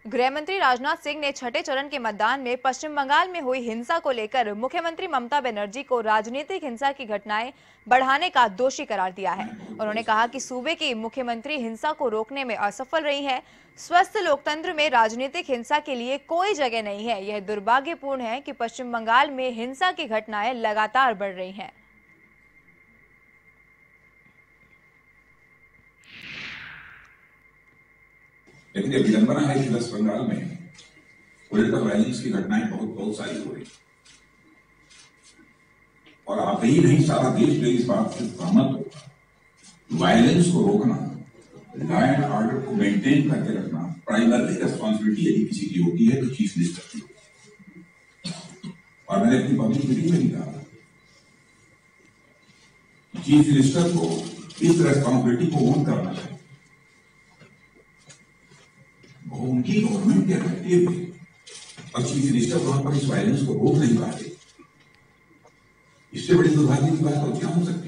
गृह मंत्री राजनाथ सिंह ने छठे चरण के मतदान में पश्चिम बंगाल में हुई हिंसा को लेकर मुख्यमंत्री ममता बनर्जी को राजनीतिक हिंसा की घटनाएं बढ़ाने का दोषी करार दिया है। उन्होंने कहा कि सूबे की मुख्यमंत्री हिंसा को रोकने में असफल रही है। स्वस्थ लोकतंत्र में राजनीतिक हिंसा के लिए कोई जगह नहीं है। यह दुर्भाग्यपूर्ण है कि पश्चिम बंगाल में हिंसा की घटनाएं लगातार बढ़ रही हैं। लेकिन यह विडंबना है कि वेस्ट बंगाल में पॉलिटिकल वायलेंस की घटनाएं बहुत सारी हो रही और आप ही नहीं, सारा देश जो इस बात से सहमत होगा। वायलेंस को रोकना, लॉ एंड ऑर्डर को मेंटेन करके रखना प्राइमरी रेस्पॉन्सिबिलिटी यदि किसी की होती है तो चीफ मिनिस्टर की होती है। और मैंने अपनी पब्लिक मीटिंग में भी कहा, चीफ मिनिस्टर को इस रेस्पॉन्सिबिलिटी को ओन करना चाहिए। उनकी गवर्नमेंट के रहते हुए और चीफ मिनिस्टर वहां पर इस वायलेंस को रोक नहीं पाते, इससे बड़ी दुर्भाग्य की बात और क्या हो सकती है।